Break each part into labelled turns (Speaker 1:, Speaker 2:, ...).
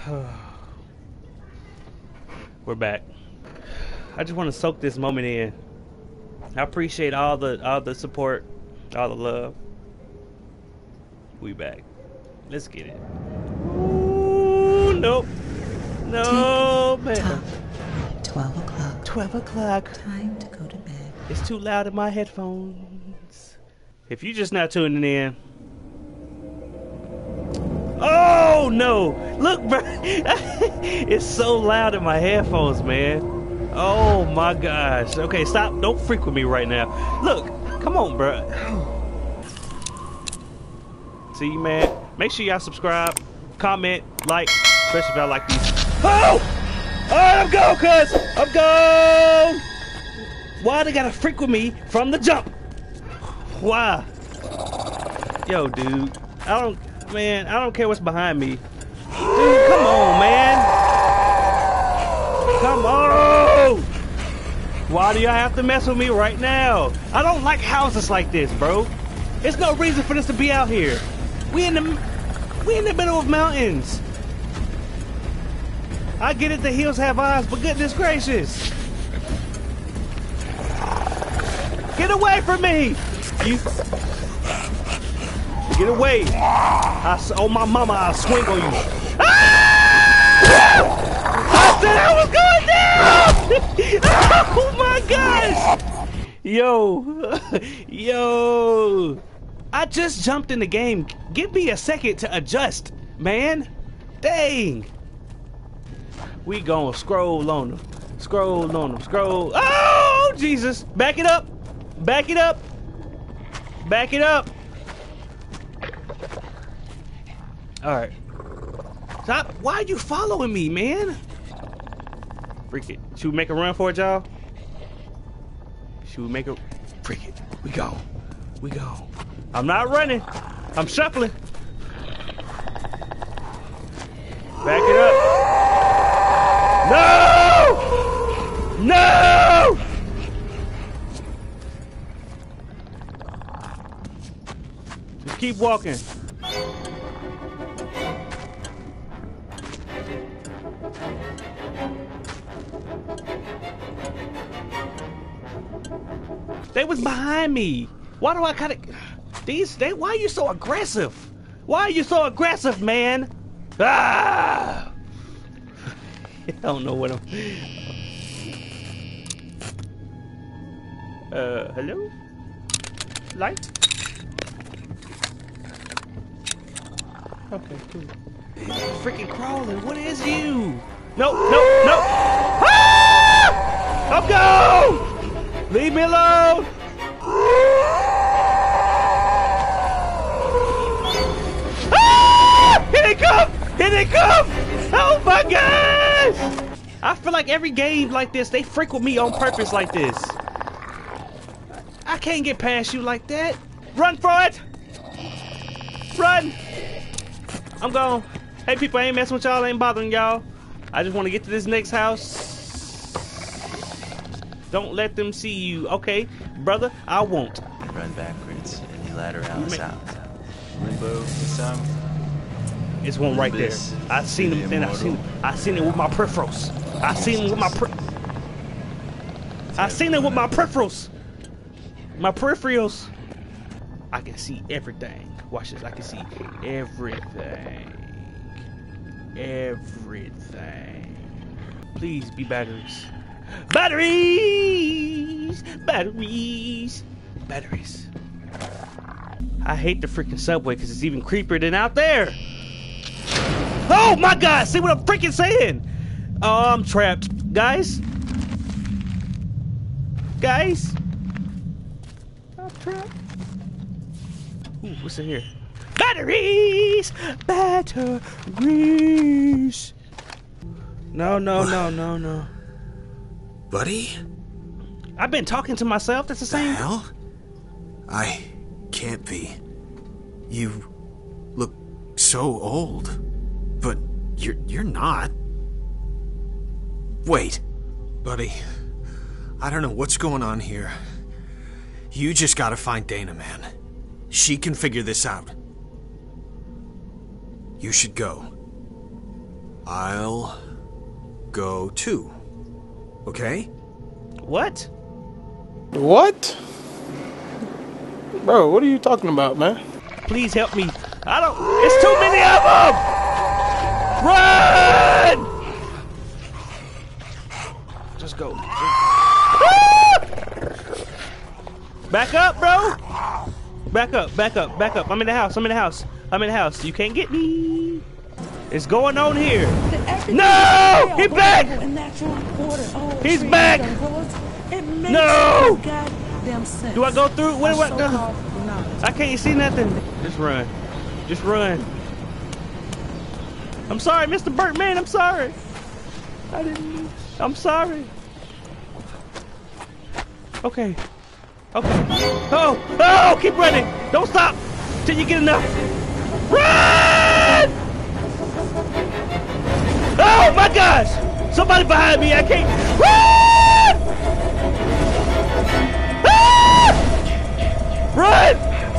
Speaker 1: We're back. I just want to soak this moment in. I appreciate all the support, all the love. We back. Let's get it. Ooh, nope. No, man.
Speaker 2: 12 o'clock.
Speaker 1: 12 o'clock.
Speaker 2: Time to go to bed.
Speaker 1: It's too loud in my headphones. If you just now tuning in. Oh, no. Look, bro. It's so loud in my headphones, man. Oh, my gosh. Okay, stop. Don't freak with me right now. Look. Come on, bro. See, man. Make sure y'all subscribe, comment, like, especially if y'all like these. Oh! Alright, I'm gone, cuz! I'm gone! Why they gotta freak with me from the jump? Why? Yo, dude. I don't care what's behind me. Dude, come on, man. Come on! Why do y'all have to mess with me right now? I don't like houses like this, bro. There's no reason for this to be out here. We in the middle of mountains. I get it, the hills have eyes, but goodness gracious. Get away from me! You get away. Oh my mama, I'll swing on you. Ah! I said I was going down! Oh my gosh! Yo. I just jumped in the game. Give me a second to adjust, man. Dang. We gonna scroll on them. Scroll on them. Scroll. Oh, Jesus. Back it up. Back it up. Back it up. All right. Stop. Why are you following me, man? Freak it. Should we make a run for it, y'all? Should we make a... Freak it. We go. We go. I'm not running. I'm shuffling. Back it up. No! No! Just keep walking. They was behind me. Why do I kind of... why are you so aggressive? Why are you so aggressive, man? Ah! I don't know what I'm... hello? Light? Okay, cool. Freaking crawling, what is you? No, no, no! Ah! I'm gone! Leave me alone! Here they come! Here they come! Oh my gosh! I feel like every game like this, they freak with me on purpose like this. I can't get past you like that. Run for it! Run! I'm gone. Hey people, I ain't messing with y'all, I ain't bothering y'all. I just want to get to this next house. Don't let them see you. Okay, brother, I won't.
Speaker 3: You run backwards and you ladder out south. Limbo, some.
Speaker 1: It's one right there. I seen him, and I seen it with my peripherals. I seen it with my peripherals. My peripherals. I can see everything. Watch this. I can see everything. Everything. Please be batteries. Batteries! Batteries! Batteries. I hate the freaking subway because it's even creepier than out there. Oh my god! See what I'm freaking saying? Oh, I'm trapped. Guys? Guys? I'm trapped. Ooh, what's in here? Batteries! Batteries! No, no, no, no, no.
Speaker 4: Buddy?
Speaker 1: I've been talking to myself. That's the same.
Speaker 4: The hell? I can't be. You look so old. But you're not. Wait. Buddy. I don't know what's going on here. You just gotta find Dana, man. She can figure this out. You should go. I'll go too. Okay?
Speaker 1: What?
Speaker 5: What? Bro, what are you talking about, man?
Speaker 1: Please help me. I don't. It's too many of them! Run! Just go. Back up, bro! Back up, back up, back up. I'm in the house, I'm in the house. I'm in the house. You can't get me. It's going on here. No! He's back! He's back! No! Do I go through? What do I go? I can't see nothing. Just run. Just run. I'm sorry, Mr. Burtman. I'm sorry. I didn't. I'm sorry. Okay. Okay. Oh! Oh! Keep running! Don't stop till you get enough. Run! Oh my gosh! Somebody behind me! I can't. Run! Ah! Run!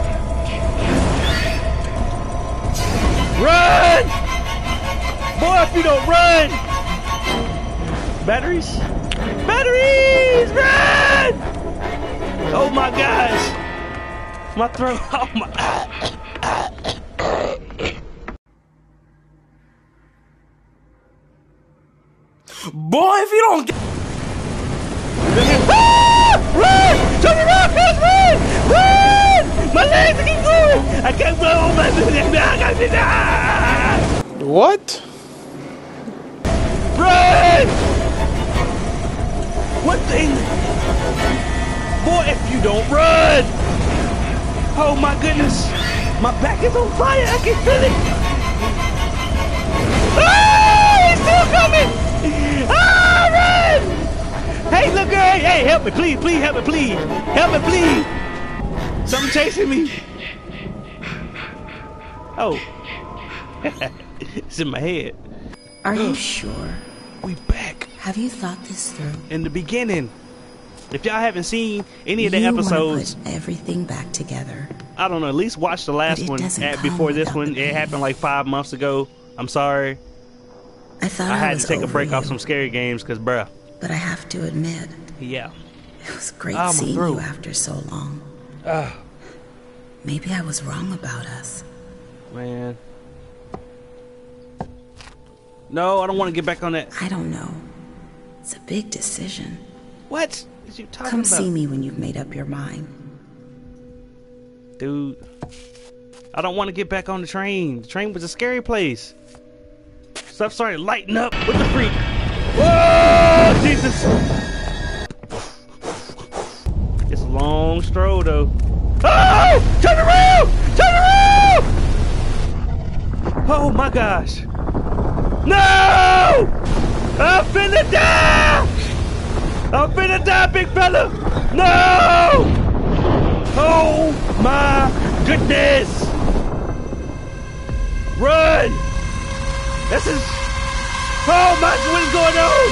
Speaker 1: Run! Boy, if you don't run! Batteries? Batteries! Run! Oh my gosh! My throat! Oh my!
Speaker 5: Boy, if you don't get...
Speaker 1: Ah! Run! Turn around, guys! Run! Run! My legs keep going! I can't go! Oh my goodness!
Speaker 5: What?
Speaker 1: Run! What thing? Boy, if you don't run! Oh my goodness! My back is on fire! I can feel it! Ah! He's still coming! Ah! Run! Hey, look, girl! Hey, help me, please! Please help me, please! Help me, please! Something chasing me! Oh. It's in my head.
Speaker 2: Are you sure?
Speaker 1: We back
Speaker 2: Have you thought this through?
Speaker 1: in the beginning. If y'all haven't seen any of the
Speaker 2: You wanna
Speaker 1: episodes,
Speaker 2: put everything back together.
Speaker 1: I don't know, at least watch the last
Speaker 2: But it
Speaker 1: one
Speaker 2: doesn't come
Speaker 1: before this
Speaker 2: without
Speaker 1: one.
Speaker 2: the
Speaker 1: It
Speaker 2: pain.
Speaker 1: happened like 5 months ago. I'm sorry.
Speaker 2: I thought
Speaker 1: I had
Speaker 2: was
Speaker 1: to take a
Speaker 2: over
Speaker 1: break off
Speaker 2: you,
Speaker 1: some scary games because, bruh,
Speaker 2: but I have to admit,
Speaker 1: yeah.
Speaker 2: it was great
Speaker 1: Ah, my
Speaker 2: seeing
Speaker 1: throat.
Speaker 2: you after so long. Maybe I was wrong about us.
Speaker 1: Man. No, I don't want to get back on that.
Speaker 2: I don't know. It's a big decision.
Speaker 1: What is you talking
Speaker 2: Come
Speaker 1: about?
Speaker 2: see me when you've made up your mind.
Speaker 1: Dude, I don't want to get back on the train. The train was a scary place. Stuff started lighting up. What the freak? Whoa, Jesus! It's a long stroll, though. Oh! Turn around! Turn around! Oh my gosh! No! I'm finna die! I'm finna die, big fella! No! Oh my goodness! Run! This is... Oh my... What is going on?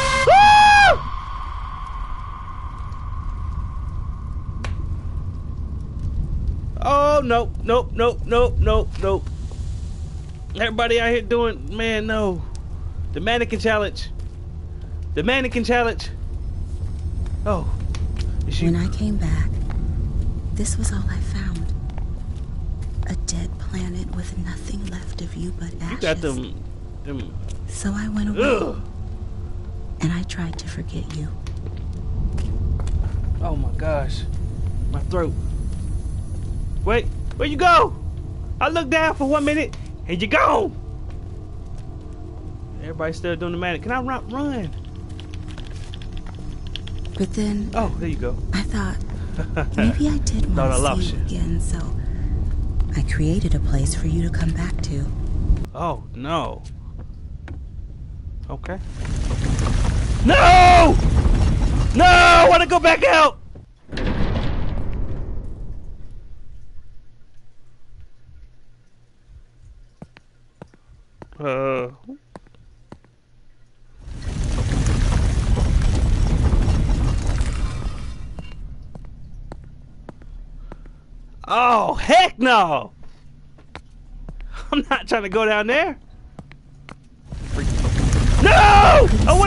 Speaker 1: Ah! Oh, nope, nope, nope, nope, nope, nope. Everybody out here doing... Man, no. The mannequin challenge. The mannequin challenge. Oh. Is she...
Speaker 2: When I came back, this was all I found. A dead planet with nothing left of you but ashes.
Speaker 1: You got them...
Speaker 2: So I went away.
Speaker 1: Ugh.
Speaker 2: And I tried to forget you.
Speaker 1: Oh my gosh. My throat. Wait, where you go? I looked down for 1 minute and you gone. Everybody's still doing the manic. Can I run?
Speaker 2: But then
Speaker 1: Oh, there you go.
Speaker 2: I thought maybe I did
Speaker 1: Thought I
Speaker 2: want
Speaker 1: lost
Speaker 2: to see you
Speaker 1: you.
Speaker 2: again, so I created a place for you to come back to.
Speaker 1: Oh, no. Okay. No! No! I want to go back out! Oh, heck no! I'm not trying to go down there. Freak.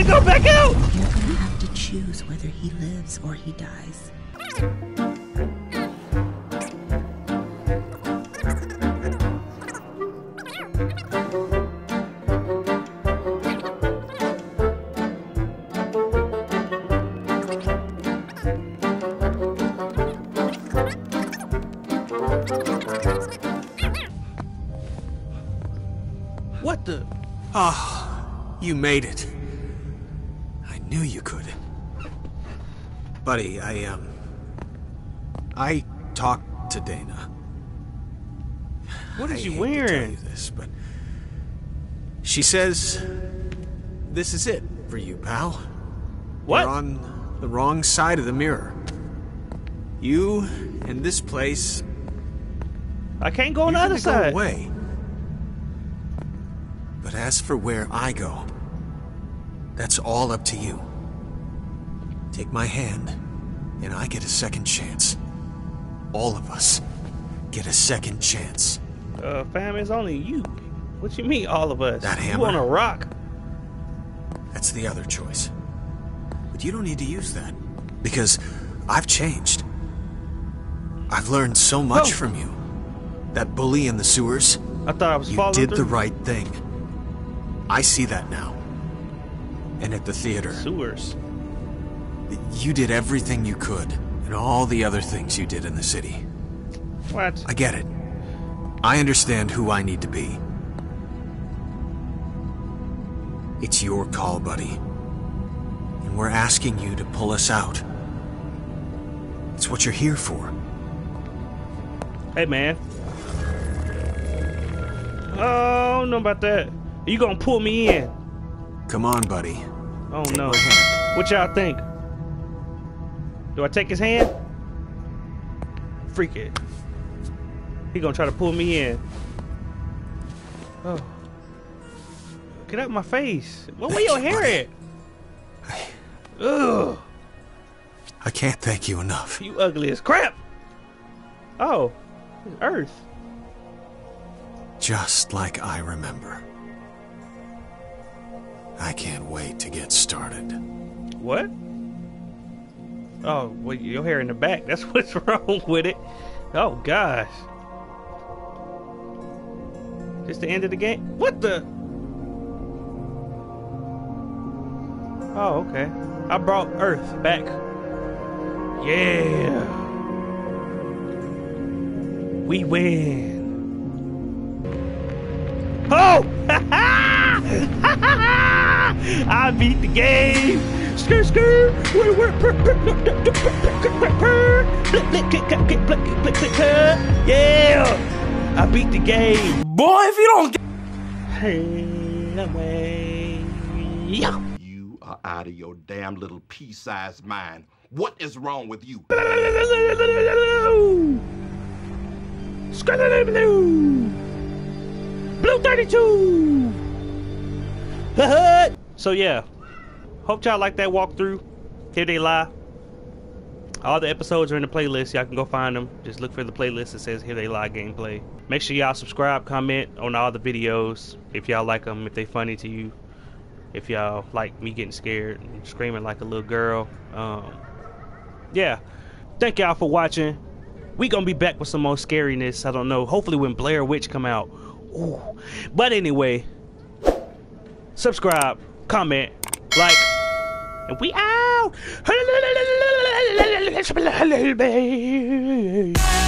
Speaker 1: gotta go back out!
Speaker 2: You're gonna have to choose whether he lives or he dies.
Speaker 1: What the?
Speaker 4: Ah, you made it. I knew you could. Buddy, I talked to Dana.
Speaker 1: What is
Speaker 4: I
Speaker 1: you
Speaker 4: hate to tell
Speaker 1: wearing?
Speaker 4: you this, but she says this is it for you, pal.
Speaker 1: What?
Speaker 4: You're on the wrong side of the mirror. You and this place.
Speaker 1: I can't go on the
Speaker 4: you're
Speaker 1: other
Speaker 4: gonna go
Speaker 1: side.
Speaker 4: away. But as for where I go, that's all up to you. Take my hand, and I get a second chance. All of us get a second chance.
Speaker 1: Fam, it's only you. What you mean, all of us?
Speaker 4: That
Speaker 1: You
Speaker 4: hammer?
Speaker 1: on a rock?
Speaker 4: That's the other choice. But you don't need to use that. Because I've changed. I've learned so much
Speaker 1: Oh.
Speaker 4: from you. That bully in the sewers,
Speaker 1: I thought I was
Speaker 4: you
Speaker 1: falling
Speaker 4: did
Speaker 1: through.
Speaker 4: the right thing. I see that now. And at the theater,
Speaker 1: Sewers.
Speaker 4: you did everything you could. And all the other things you did in the city.
Speaker 1: What?
Speaker 4: I get it. I understand who I need to be. It's your call, buddy. And we're asking you to pull us out. It's what you're here for.
Speaker 1: Hey, man. Oh, I don't know about that. You gonna pull me in?
Speaker 4: Come on, buddy.
Speaker 1: Oh,
Speaker 4: Take
Speaker 1: no.
Speaker 4: my hand.
Speaker 1: What y'all think? Do I take his hand? Freak it. He gonna try to pull me in. Oh. Get out my face. Where your
Speaker 4: Thank you,
Speaker 1: hair
Speaker 4: buddy.
Speaker 1: at? Ugh.
Speaker 4: I can't thank you enough.
Speaker 1: You ugly as crap. Oh. It's Earth.
Speaker 4: Just like I remember. I can't wait to get started.
Speaker 1: What? Oh, well, your hair in the back. That's what's wrong with it. Oh, gosh. Just the end of the game? What the? Oh, okay. I brought Earth back. Yeah. We win. Oh! I beat the game. Skirt, skirt. Yeah. I beat the game.
Speaker 5: Boy, if you don't get
Speaker 1: Yeah.
Speaker 6: You are out of your damn little pea-sized mind. What is wrong with you?
Speaker 1: Blue 32. So yeah, hope y'all like that walkthrough. Here They Lie. All the episodes are in the playlist. Y'all can go find them. Just look for the playlist that says Here They Lie gameplay. Make sure y'all subscribe, comment on all the videos if y'all like them, if they funny to you, if y'all like me getting scared and screaming like a little girl. Yeah, thank y'all for watching. We gonna be back with some more scariness. I don't know, hopefully when Blair Witch come out. Ooh. But anyway, subscribe, comment, like, and we out.